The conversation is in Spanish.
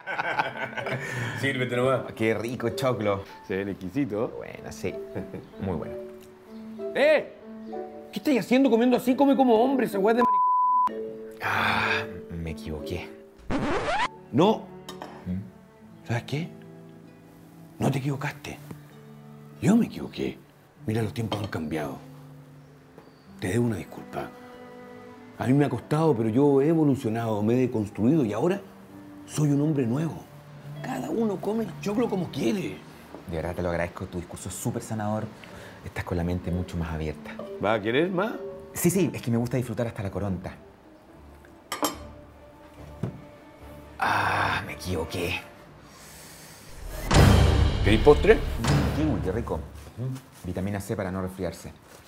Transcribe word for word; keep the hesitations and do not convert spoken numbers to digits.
Sírvete nomás. Qué rico choclo. Se ven exquisito. Bueno, sí. Muy bueno. ¡Eh! ¿Qué estáis haciendo comiendo así? Come como hombre, esa weá de maricón. Ah, me equivoqué. No. ¿Sabes qué? No te equivocaste. Yo me equivoqué. Mira, los tiempos han cambiado. Te debo una disculpa. A mí me ha costado, pero yo he evolucionado, me he deconstruido y ahora soy un hombre nuevo. Cada uno come el choclo como quiere. De verdad te lo agradezco. Tu discurso es súper sanador. Estás con la mente mucho más abierta. ¿Vas a querer más? Sí, sí, es que me gusta disfrutar hasta la coronta. Ah, me equivoqué. ¿Queréis postre? Kiwi, qué rico. Vitamina C para no resfriarse.